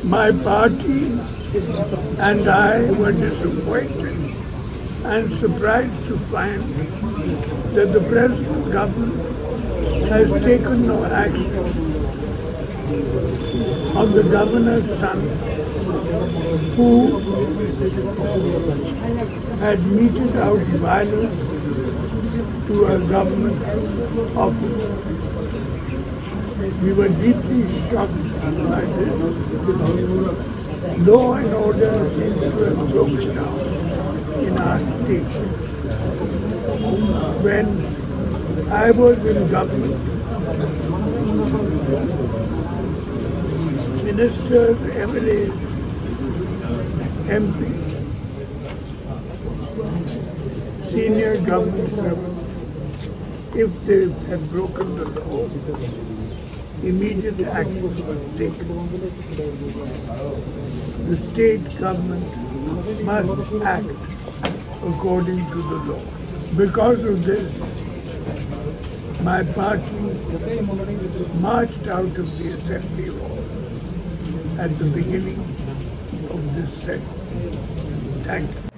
My party and I were disappointed and surprised to find that the present government has taken no action on the governor's son who had meted out violence to a government officer. We were deeply shocked by this. Law and order seems to have broken down in our state. When I was in government, ministers, MLAs, MPs, senior government servants, if they had broken the law, immediate action was taken. The state government must act according to the law. Because of this, my party marched out of the assembly hall at the beginning of this session. Thank you.